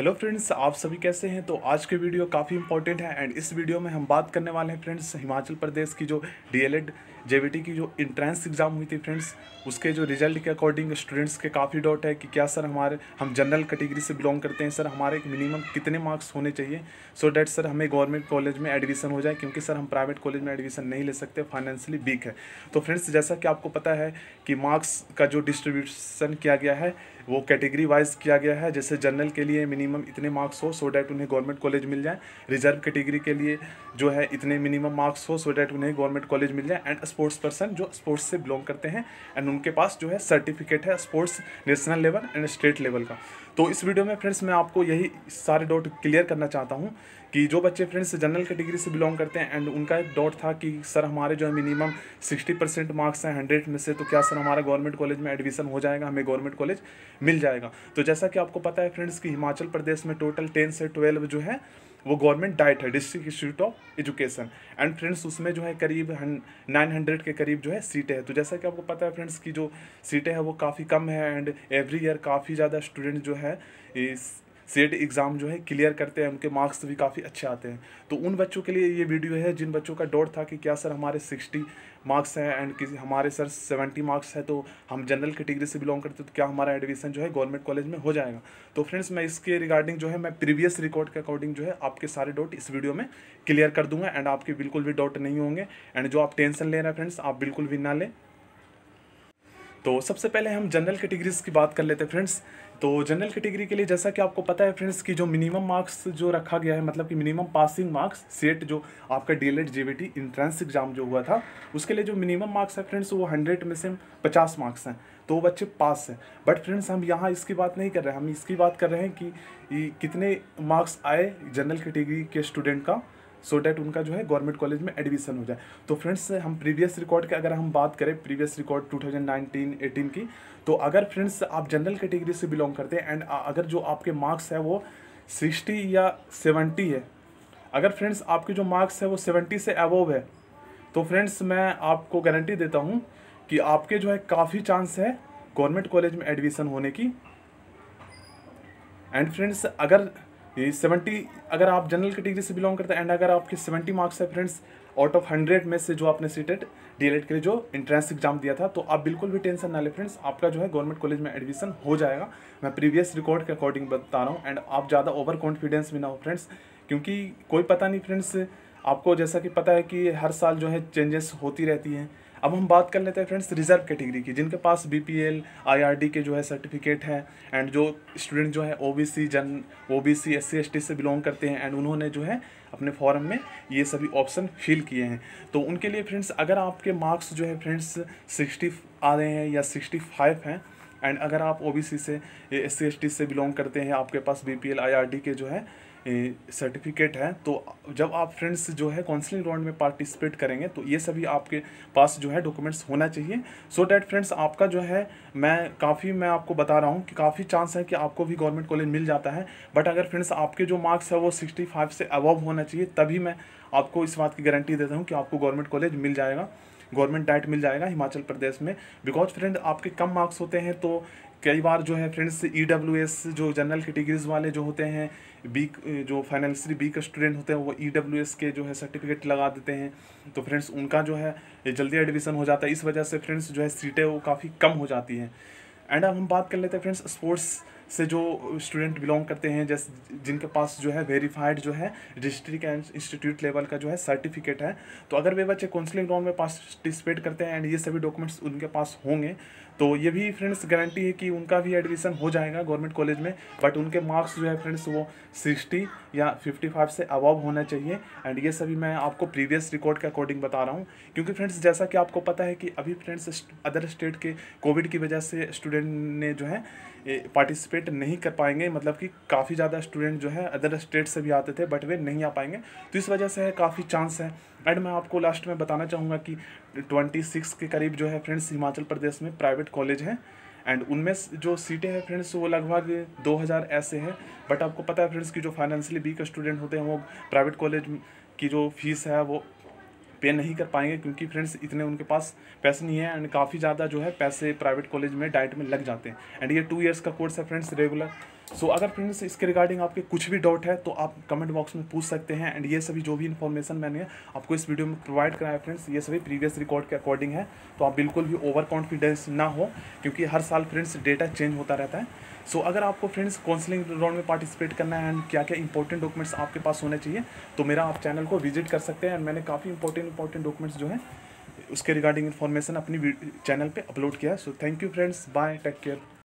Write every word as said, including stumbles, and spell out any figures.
Hello friends, आप सभी कैसे हैं। तो आज के वीडियो काफ़ी इंपॉर्टेंट है एंड इस वीडियो में हम बात करने वाले हैं फ्रेंड्स हिमाचल प्रदेश की जो डीएलएड जेवीटी की जो इंट्रेंस एग्ज़ाम हुई थी फ्रेंड्स, उसके जो रिजल्ट के अकॉर्डिंग स्टूडेंट्स के काफ़ी डाउट है कि क्या सर हमारे हम जनरल कैटेगरी से बिलोंग करते हैं, सर हमारे मिनिमम कितने मार्क्स होने चाहिए सो डैट सर हमें गवर्नमेंट कॉलेज में एडमिशन हो जाए, क्योंकि सर हम प्राइवेट कॉलेज में एडमिशन नहीं ले सकते, फाइनेंशियली वीक है। तो फ्रेंड्स जैसा कि आपको पता है कि मार्क्स का जो डिस्ट्रीब्यूशन किया गया है वो कैटेगरी वाइज किया गया है। जैसे जनरल के लिए मिनिमम इतने मार्क्स हो सो डैट उन्हें गवर्नमेंट कॉलेज मिल जाए, रिजर्व कैटेगरी के लिए जो है इतने मिनिमम मार्क्स हो सो डैट उन्हें गवर्नमेंट कॉलेज मिल जाए, एंड स्पोर्ट्स पर्सन जो स्पोर्ट्स से बिलोंग करते हैं एंड उनके पास जो है सर्टिफिकेट है sports national level and state level का। तो इस वीडियो में फ्रेंड्स मैं आपको यही सारे डाउट क्लियर करना चाहता हूँ कि जो बच्चे फ्रेंड्स जनरल कैटेगरी से बिलोंग करते हैं एंड उनका एक डाउट था कि सर हमारे जो है मिनिमम सिक्सटी परसेंट मार्क्स हैं हंड्रेड में से, तो क्या सर हमारा गवर्नमेंट कॉलेज में एडमिशन हो जाएगा, हमें गवर्नमेंट कॉलेज मिल जाएगा। तो जैसा कि आपको पता है फ्रेंड्स कि हिमाचल प्रदेश में टोटल टेन से ट्वेल्व जो है वो गवर्नमेंट डाइट है, district institute of education, and friends उसमें जो है करीब नाइन हंड्रेड के करीब जो है सीटें हैं। तो जैसा कि आपको पता है फ्रेंड्स की जो सीटें हैं वो काफ़ी कम है एंड एवरी ईयर काफ़ी ज़्यादा स्टूडेंट जो है इस सेट एग्ज़ाम जो है क्लियर करते हैं, उनके मार्क्स भी काफ़ी अच्छे आते हैं। तो उन बच्चों के लिए ये वीडियो है जिन बच्चों का डाउट था कि क्या सर हमारे सिक्सटी मार्क्स हैं एंड किसी हमारे सर सेवेंटी मार्क्स है, तो हम जनरल कैटेगरी से बिलोंग करते हैं, तो क्या हमारा एडमिशन जो है गवर्नमेंट कॉलेज में हो जाएगा। तो फ्रेंड्स मैं इसके रिगार्डिंग जो है मैं प्रीवियस रिकॉर्ड के अकॉर्डिंग जो है आपके सारे डाउट इस वीडियो में क्लियर कर दूंगा एंड आपके बिल्कुल भी डाउट नहीं होंगे, एंड जो आप टेंशन ले रहे हैं फ्रेंड्स आप बिल्कुल भी ना लें। तो सबसे पहले हम जनरल कैटेगरीज की बात कर लेते हैं फ्रेंड्स। तो जनरल कैटेगरी के लिए जैसा कि आपको पता है फ्रेंड्स की जो मिनिमम मार्क्स जो रखा गया है, मतलब कि मिनिमम पासिंग मार्क्स सेट जो आपका डीएलएड जेवीटी इंट्रेंस एग्जाम जो हुआ था उसके लिए जो मिनिमम मार्क्स है फ्रेंड्स वो हंड्रेड में से पचास मार्क्स हैं, तो वो बच्चे पास हैं। बट फ्रेंड्स हम यहाँ इसकी बात नहीं कर रहे हैं, हम इसकी बात कर रहे हैं कि कितने मार्क्स आए जनरल कैटेगरी के स्टूडेंट का सो डैट उनका जो है गवर्नमेंट कॉलेज में एडमिशन हो जाए। तो फ्रेंड्स हम प्रीवियस रिकॉर्ड के अगर हम बात करें previous record two thousand nineteen eighteen की, तो अगर फ्रेंड्स आप जनरल कैटेगरी से बिलोंग करते हैं एंड अगर जो आपके मार्क्स है वो सिक्सटी या सेवेंटी है, अगर फ्रेंड्स आपके जो मार्क्स है वो सेवेंटी से अबव है, तो फ्रेंड्स मैं आपको गारंटी देता हूँ कि आपके जो है काफ़ी चांस है गवर्नमेंट कॉलेज में एडमिशन होने की। एंड फ्रेंड्स अगर ये सेवेंटी अगर आप जनरल कैटेगरी से बिलोंग करते हैं एंड अगर आपके सेवेंटी मार्क्स है फ्रेंड्स आउट ऑफ हंड्रेड में से जो आपने सीटेड डीएलएड के लिए जो इंट्रेंस एग्जाम दिया था, तो आप बिल्कुल भी टेंशन ना ले फ्रेंड्स, आपका जो है गवर्नमेंट कॉलेज में एडमिशन हो जाएगा। मैं प्रीवियस रिकॉर्ड के अकॉर्डिंग बता रहा हूँ एंड आप ज़्यादा ओवर कॉन्फिडेंस भी ना हो फ्रेंड्स, क्योंकि कोई पता नहीं फ्रेंड्स, आपको जैसा कि पता है कि हर साल जो है चेंजेस होती रहती हैं। अब हम बात कर लेते हैं फ्रेंड्स रिजर्व कैटेगरी की, जिनके पास बीपीएल आईआरडी के जो है सर्टिफिकेट है एंड जो स्टूडेंट जो है ओबीसी जन ओबीसी एससी एसटी से बिलोंग करते हैं एंड उन्होंने जो है अपने फॉर्म में ये सभी ऑप्शन फिल किए हैं। तो उनके लिए फ्रेंड्स अगर आपके मार्क्स जो है फ्रेंड्स सिक्सटी आ रहे हैं या सिक्सटी फाइव हैं एंड अगर आप ओबीसी से एससी एसटी से बिलोंग करते हैं, आपके पास बीपीएल आईआरडी के जो है सर्टिफिकेट है, तो जब आप फ्रेंड्स जो है काउंसलिंग राउंड में पार्टिसिपेट करेंगे तो ये सभी आपके पास जो है डॉक्यूमेंट्स होना चाहिए, सो डैट फ्रेंड्स आपका जो है मैं काफ़ी मैं आपको बता रहा हूँ कि काफ़ी चांस है कि आपको भी गवर्नमेंट कॉलेज मिल जाता है। बट अगर फ्रेंड्स आपके जो मार्क्स है वो सिक्सटी फाइव से अबव होना चाहिए, तभी मैं आपको इस बात की गारंटी देता हूँ कि आपको गवर्नमेंट कॉलेज मिल जाएगा, गवर्नमेंट डाइट मिल जाएगा हिमाचल प्रदेश में। बिकॉज फ्रेंड आपके कम मार्क्स होते हैं तो कई बार जो है फ्रेंड्स ई डब्ल्यू एस जो जनरल कैटेगरीज वाले जो होते हैं बीक जो फाइनेंशियली बीक स्टूडेंट होते हैं वो ई डब्ल्यू एस के जो है सर्टिफिकेट लगा देते हैं, तो फ्रेंड्स उनका जो है जल्दी एडमिशन हो जाता है, इस वजह से फ्रेंड्स जो है सीटें वो काफ़ी कम हो जाती हैं। एंड अब हम बात कर लेते हैं फ्रेंड्स स्पोर्ट्स से जो स्टूडेंट बिलोंग करते हैं, जैसे जिनके पास जो है वेरीफाइड जो है डिस्ट्रिक्ट एंड इंस्टीट्यूट लेवल का जो है सर्टिफिकेट है, तो अगर वे बच्चे काउंसलिंग राउंड में पार्टिसिपेट करते हैं एंड ये सभी डॉक्यूमेंट्स उनके पास होंगे, तो ये भी फ्रेंड्स गारंटी है कि उनका भी एडमिशन हो जाएगा गवर्नमेंट कॉलेज में। बट उनके मार्क्स जो है फ्रेंड्स वो सिक्सटी या फिफ्टी फाइव से अबव होना चाहिए, एंड ये सभी मैं आपको प्रीवियस रिकॉर्ड के अकॉर्डिंग बता रहा हूँ, क्योंकि फ्रेंड्स जैसा कि आपको पता है कि अभी फ्रेंड्स अदर स्टेट के कोविड की वजह से स्टूडेंट ने जो है पार्टिसिपेट नहीं कर पाएंगे, मतलब कि काफ़ी ज़्यादा स्टूडेंट जो है अदर स्टेट से भी आते थे बट वे नहीं आ पाएंगे, तो इस वजह से काफ़ी चांस है। एंड मैं आपको लास्ट में बताना चाहूँगा कि ट्वेंटी सिक्स के करीब जो है फ्रेंड्स हिमाचल प्रदेश में प्राइवेट कॉलेज हैं एंड उनमें जो सीटें हैं फ्रेंड्स वो लगभग दो हज़ार ऐसे हैं। बट आपको पता है फ्रेंड्स की जो फाइनेंशियली वीक स्टूडेंट होते हैं वो प्राइवेट कॉलेज की जो फीस है वो पे नहीं कर पाएंगे, क्योंकि फ्रेंड्स इतने उनके पास पैसे नहीं है एंड काफ़ी ज़्यादा जो है पैसे प्राइवेट कॉलेज में डाइट में लग जाते हैं। एंड ये टू इयर्स का कोर्स है फ्रेंड्स रेगुलर, सो so, अगर फ्रेंड्स इसके रिगार्डिंग आपके कुछ भी डाउट है तो आप कमेंट बॉक्स में पूछ सकते हैं। एंड ये सभी जो भी इन्फॉर्मेशन मैंने आपको इस वीडियो में प्रोवाइड कराया फ्रेंड्स, ये सभी प्रीवियस रिकॉर्ड के अकॉर्डिंग है, तो आप बिल्कुल भी ओवर कॉन्फिडेंस ना हो, क्योंकि हर साल फ्रेंड्स डेटा चेंज होता रहता है। सो so, अगर आपको फ्रेंड्स काउंसलिंग राउंड में पार्टिसिपेट करना है एंड क्या क्या इंपॉर्टेंट डॉक्यूमेंट्स आपके पास होने चाहिए, तो मेरा आप चैनल को विजिट कर सकते हैं। एंड मैंने काफ़ी इंपॉर्टेंट इंपॉर्टेंट डॉक्यूमेंट्स जो है उसके रिगार्डिंग इन्फॉर्मेशन अपनी चैनल पे अपलोड किया है। So thank you friends, bye, take care.